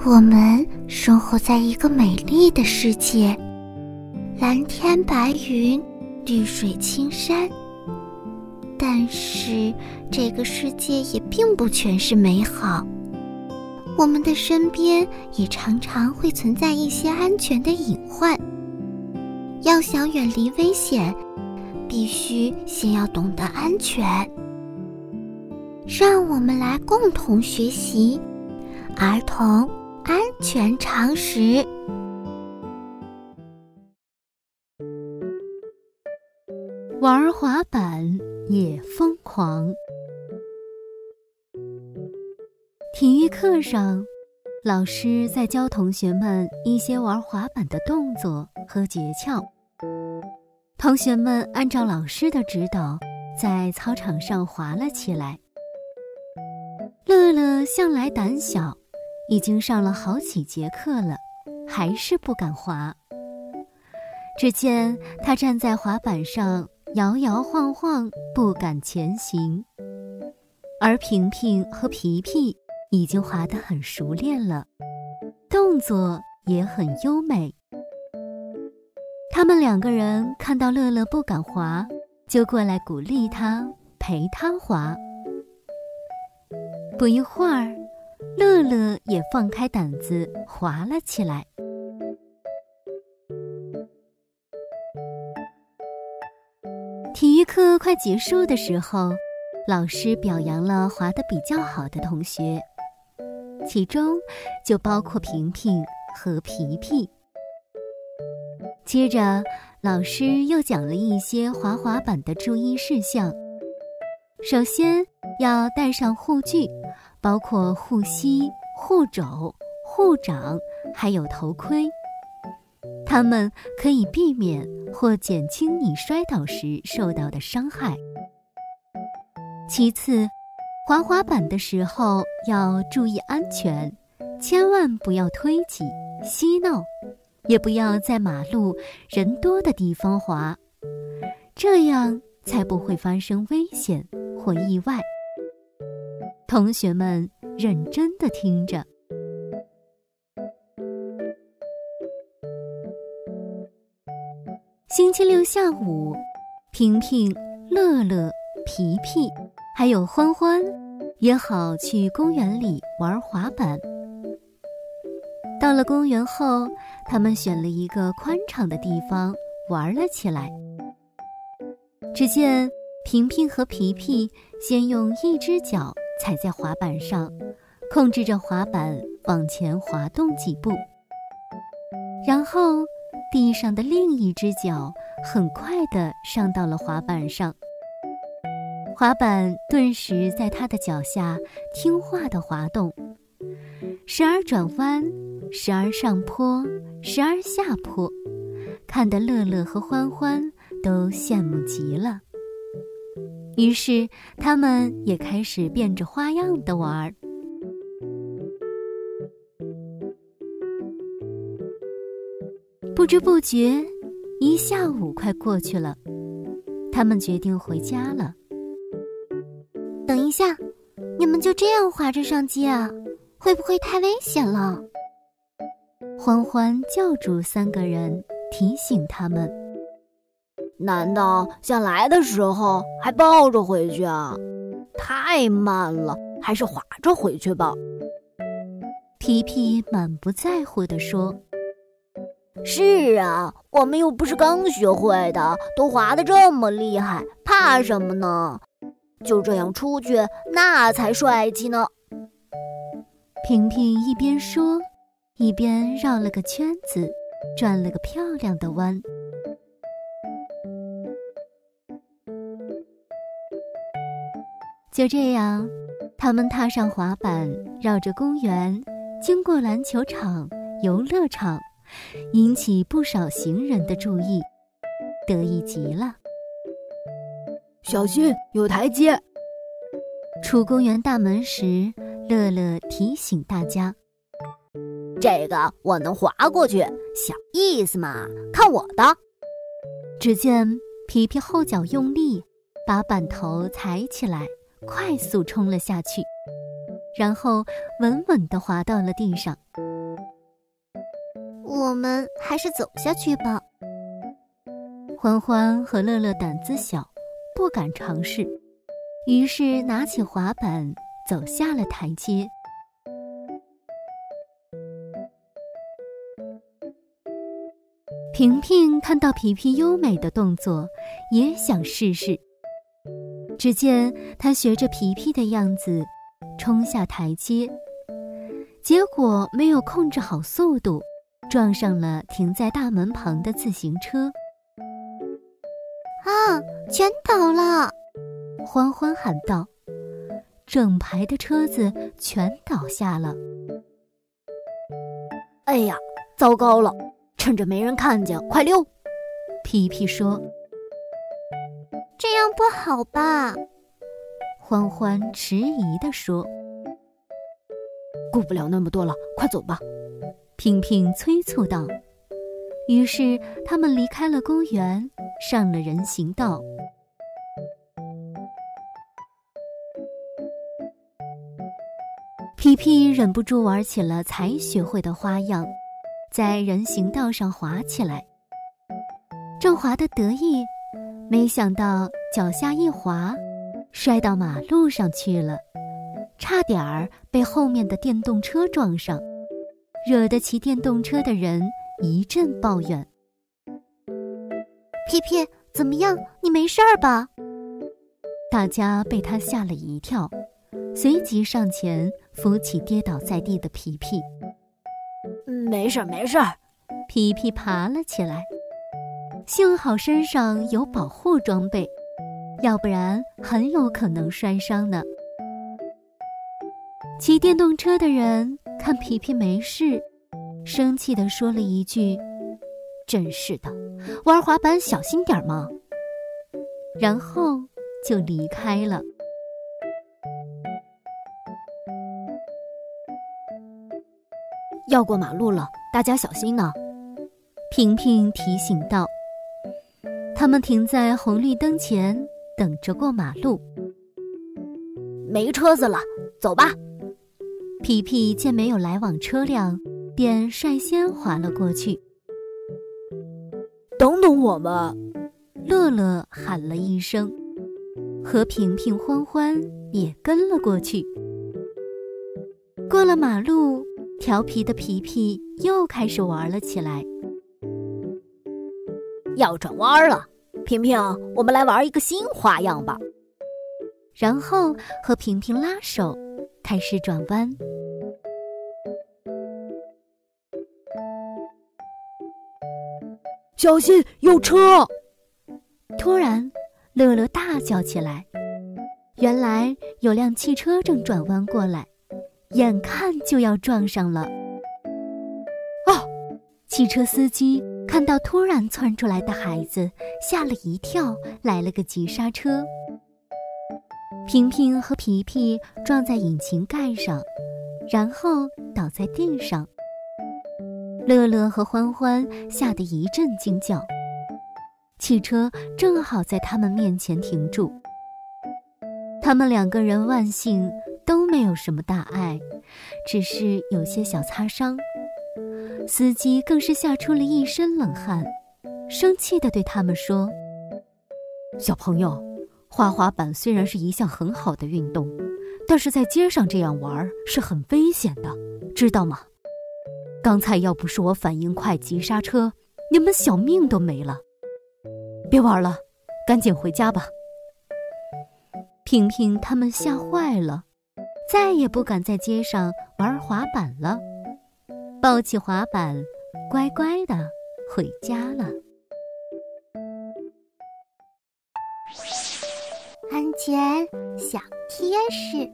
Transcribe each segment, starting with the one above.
我们生活在一个美丽的世界，蓝天白云，绿水青山。但是这个世界也并不全是美好，我们的身边也常常会存在一些安全的隐患。要想远离危险，必须先要懂得安全。让我们来共同学习儿童安全常识。 玩滑板也疯狂。体育课上，老师在教同学们一些玩滑板的动作和诀窍。同学们按照老师的指导，在操场上滑了起来。乐乐向来胆小，已经上了好几节课了，还是不敢滑。只见他站在滑板上摇摇晃晃，不敢前行。而平平和皮皮已经滑得很熟练了，动作也很优美。他们两个人看到乐乐不敢滑，就过来鼓励他，陪他滑。不一会儿，乐乐也放开胆子滑了起来。体育课快结束的时候，老师表扬了滑得比较好的同学，其中就包括平平和皮皮。接着，老师又讲了一些滑滑板的注意事项。首先要带上护具，包括护膝、护肘、护掌，还有头盔。它们可以避免或减轻你摔倒时受到的伤害。其次，滑滑板的时候要注意安全，千万不要推挤、嬉闹，也不要在马路人多的地方滑，这样才不会发生危险或意外。同学们认真地听着。星期六下午，平平、乐乐、皮皮还有欢欢约好去公园里玩滑板。到了公园后，他们选了一个宽敞的地方玩了起来。只见平平和皮皮先用一只脚踩在滑板上，控制着滑板往前滑动几步，然后地上的另一只脚很快地上到了滑板上，滑板顿时在他的脚下听话地滑动，时而转弯，时而上坡，时而下坡，看得乐乐和欢欢都羡慕极了。于是他们也开始变着花样地玩。不知不觉，一下午快过去了，他们决定回家了。 等一下，你们就这样滑着上街啊？会不会太危险了？ 欢欢叫住三个人，提醒他们。 难道想来的时候还抱着回去啊？太慢了，还是滑着回去吧。 皮皮满不在乎地说。 是啊，我们又不是刚学会的，都滑得这么厉害，怕什么呢？就这样出去，那才帅气呢。 平平一边说，一边绕了个圈子，转了个漂亮的弯。就这样，他们踏上滑板，绕着公园，经过篮球场、游乐场，引起不少行人的注意，得意极了。 小心，有台阶。 出公园大门时，乐乐提醒大家： 这个我能滑过去，小意思嘛，看我的。 只见皮皮后脚用力，把板头踩起来，快速冲了下去，然后稳稳地滑到了地上。 我们还是走下去吧。 欢欢和乐乐胆子小，不敢尝试，于是拿起滑板走下了台阶。平平看到皮皮优美的动作，也想试试。只见他学着皮皮的样子冲下台阶，结果没有控制好速度，撞上了停在大门旁的自行车。 啊，全倒了！ 欢欢喊道，整排的车子全倒下了。 哎呀，糟糕了！趁着没人看见，快溜！ 皮皮说。 这样不好吧？ 欢欢迟疑地说。 顾不了那么多了，快走吧！ 平平催促道。于是他们离开了公园，上了人行道。皮皮忍不住玩起了才学会的花样，在人行道上滑起来。正滑得得意，没想到脚下一滑，摔到马路上去了，差点儿被后面的电动车撞上，惹得骑电动车的人一阵抱怨。 皮皮，怎么样？你没事儿吧？ 大家被他吓了一跳，随即上前扶起跌倒在地的皮皮。 没事没事。 皮皮爬了起来，幸好身上有保护装备，要不然很有可能摔伤呢。骑电动车的人看皮皮没事，生气地说了一句：真是的，玩滑板小心点嘛。然后就离开了。 要过马路了，大家小心呢。 平平提醒道。他们停在红绿灯前，等着过马路。 没车子了，走吧。 皮皮见没有来往车辆，便率先滑了过去。 等等我们！ 乐乐喊了一声，和平平、欢欢也跟了过去。过了马路，调皮的皮皮又开始玩了起来。 要转弯了，平平，我们来玩一个新花样吧。 然后和平平拉手，开始转弯。 小心，有车！ 突然，乐乐大叫起来。原来有辆汽车正转弯过来，眼看就要撞上了。汽车司机看到突然窜出来的孩子，吓了一跳，来了个急刹车。平平和皮皮撞在引擎盖上，然后倒在地上。乐乐和欢欢吓得一阵惊叫。汽车正好在他们面前停住。他们两个人万幸都没有什么大碍，只是有些小擦伤。司机更是吓出了一身冷汗，生气地对他们说：小朋友，滑板虽然是一项很好的运动，但是在街上这样玩是很危险的，知道吗？刚才要不是我反应快急刹车，你们小命都没了。别玩了，赶紧回家吧。平平他们吓坏了，再也不敢在街上玩滑板了，抱起滑板，乖乖地回家了。 安全小贴士：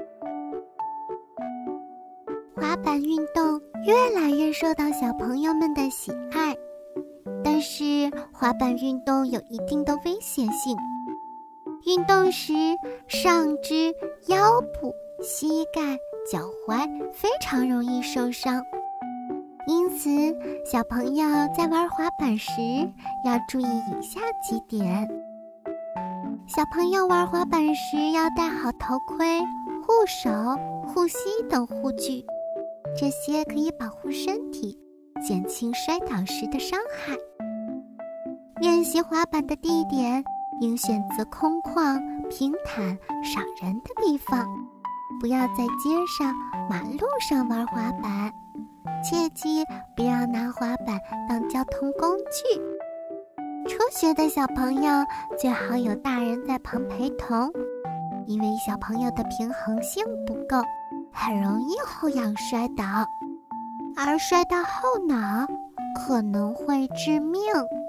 滑板运动越来越受到小朋友们的喜爱，但是滑板运动有一定的危险性。运动时，上肢、腰部、膝盖、脚踝非常容易受伤，因此小朋友在玩滑板时要注意以下几点。小朋友玩滑板时要戴好头盔、护手、护膝等护具，这些可以保护身体， 减轻摔倒时的伤害。练习滑板的地点应选择空旷、平坦、少人的地方，不要在街上、马路上玩滑板。切记不要拿滑板当交通工具。初学的小朋友最好有大人在旁陪同，因为小朋友的平衡性不够，很容易后仰摔倒，而摔到后脑可能会致命。